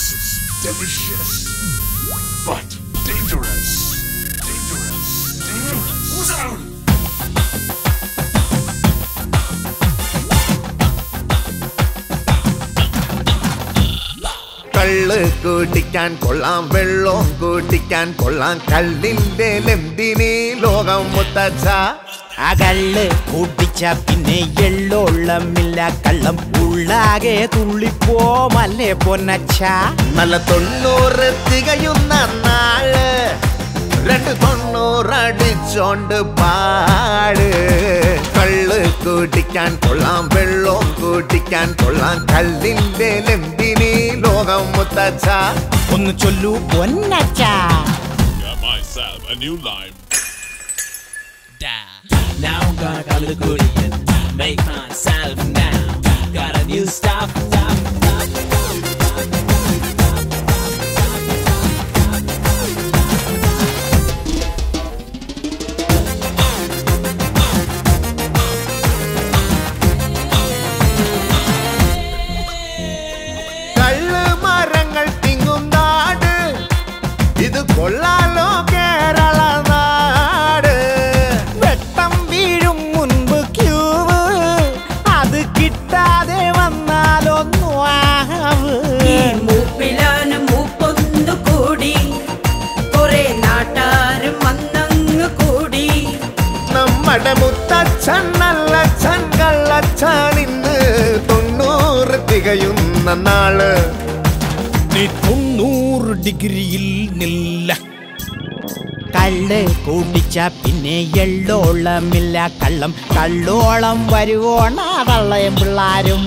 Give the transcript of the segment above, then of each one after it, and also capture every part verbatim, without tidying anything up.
delicious, but dangerous. Dangerous. Dangerous. കള്ള് കൂട്ടിക്കാൻ കൊള്ളാം, വെള്ളം കൂട്ടിക്കാൻ കൊള്ളാം, കള്ളിന്റെ ലെന്തിനീ ലോകം മുത്തച്ഛ. ആ കള്ള് കൂട്ടിച്ച പിന്നെ എള്ളോളമില്ല, കള്ളം ഉള്ളാകെ തുള്ളിപ്പോ മല്ലേ പൊന്നച്ച. നല്ല തൊണ്ണൂറ് തികയുന്ന നാള് രണ്ട് തൊണ്ണൂറടിച്ചോണ്ട് പാട്. കള്ള് കൂട്ടിക്കാൻ കൊള്ളാം, വെള്ളം കൂട്ടിക്കാൻ കൊള്ളാം, കള്ളിന്റെ ലെന്തിനീ ലോകം മുത്തച്ഛ. ഒന്ന് ചൊല്ലു പൊന്നച്ച. Got myself a new life. Now I'm gonna call it a goodie and make myself now. Got a new stuff, stuff, stuff, stuff, stuff. കള്ള് മരങ്ങൾ തിങ്ങും നാട്, ഇത് കൊള്ളാലോ കേരള നാട്. വെട്ടം വീഴും മുൻപ് ക്യൂവ്, അത് കിട്ടാതെ വന്നാലൊന്നു ആവ്. ഈ മൂപ്പിലാണ് മൂപ്പൊന്നു കൂടി, കുറെ നാട്ടാരും വന്നങ്ങ് കൂടി. നമ്മുടെ മുത്തച്ഛൻ നല്ലച്ഛൻ കള്ളച്ഛൻ ഇന്ന് തൊണ്ണൂറ് തികയുന്ന നാള്. നീ തൊണ്ണൂറ് ഡിഗ്രിയിൽ നില്ല. കള്ള് കൂട്ടിച്ച പിന്നെ എള്ളോളമില്ല, കള്ളം കള്ളോളം വരുവോണ തള്ളയും പിള്ളാരും.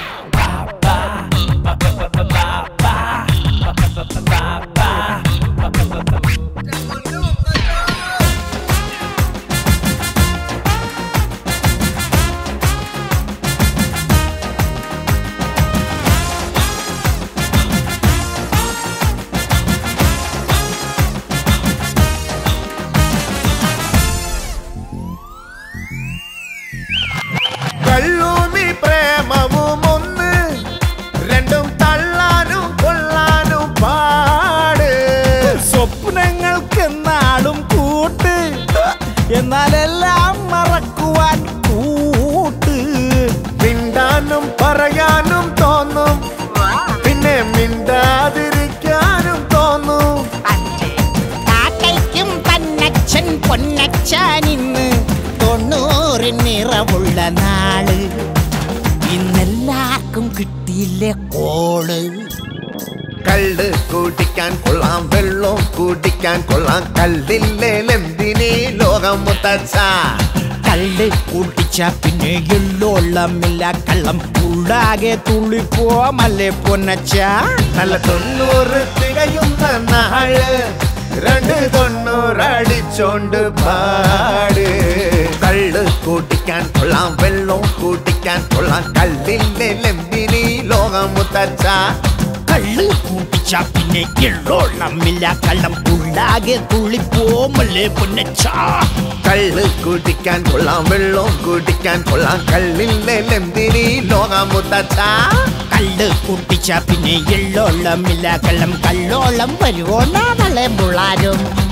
കള്ളൂമി പ്രേമവും ഒന്ന്, രണ്ടും തള്ളാനും കൊള്ളാനും പാട്. സ്വപ്നങ്ങൾക്കെന്നാളും കൂട്ട്, എന്നാലെല്ലാം മറക്കുവാൻ കൂട്ട്. മിണ്ടാനും പറയാനും തോന്നും, പിന്നെ മിണ്ടാതിരിക്കാനും തോന്നും. കാക്കയ്ക്കും തന്നച്ഛൻ പൊന്നച്ഛനിന്ന് തൊണ്ണൂറ് നിറവുള്ള നാള്. ഇന്നെല്ലാവർക്കും കിട്ടിയില്ലേ കോള്. കള്ള് കൂട്ടിക്കാൻ കൊള്ളാം, വെള്ളം കൂട്ടിക്കാൻ കൊള്ളാം, കള്ളില്ലേ ലെന്തിനീ ലോകം മുത്തച്ഛ. കള്ള് കൂട്ടിച്ച പിന്നെ എള്ളോളമില്ല, കള്ളം ഉള്ളാകെ തുള്ളിപ്പോ മല്ലേ പൊന്നച്ച. നല്ല തൊണ്ണൂറ് തികയുന്ന നാള് രണ്ട് തൊണ്ണൂറടിച്ചോണ്ട് പാട്. കള്ള് കൂട്ടിക്കാൻ കൊള്ളാം, വെള്ളം കൂട്ടിക്കാൻ കൊള്ളാം, കള്ളിന്റെ ലെന്തിനീ ലോകം മുത്തച്ഛ. കള്ള് കൂട്ടിച്ച പിന്നെ എള്ളോളമില്ല, കള്ളം ഉള്ളാകെ തുള്ളിപ്പോ മല്ലേ പൊന്നച്ച. കള്ള് കൂട്ടിക്കാൻ കൊള്ളാം, വെള്ളം കൂട്ടിക്കാൻ കൊള്ളാം, കള്ളിന്റെ ലെന്തിനീ ലോകം മുത്തച്ഛ. കള്ള് കൂട്ടിച്ച പിന്നെ എള്ളോളമില്ല, കള്ളം കള്ളോളം വരുവോ നാളെ പിള്ളാരും.